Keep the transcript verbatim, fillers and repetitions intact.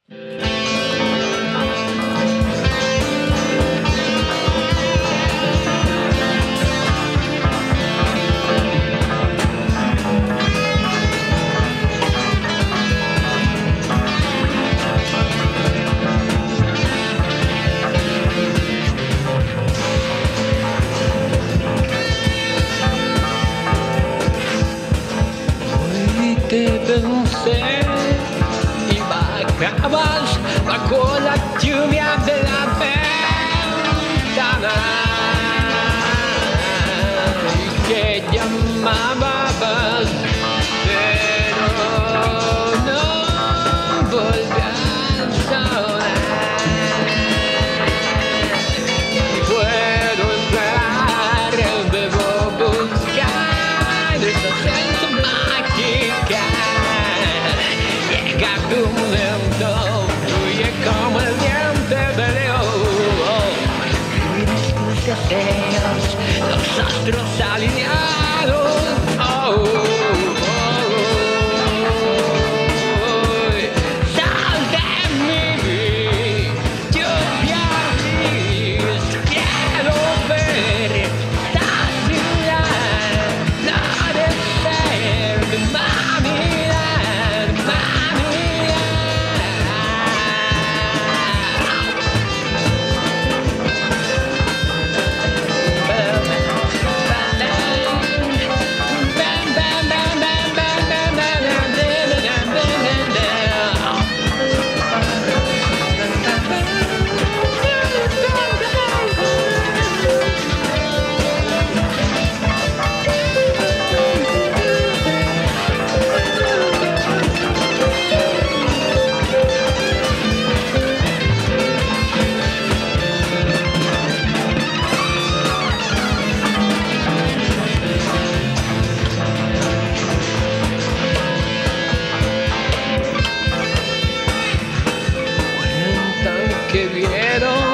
Te pensé y bajabas bajo la lluvia de la ventana y que llamabas, pero no volvías ahora. Y puedo entrar, debo buscar esa sensación mágica. Llega tu momento, fluye como el viento de león. Vives tus deseos, los astros alineados. Oh, oh, oh. Sal de mí, lluvia gris. Quiero ver esta ciudad, no de ser de mami. Que vieron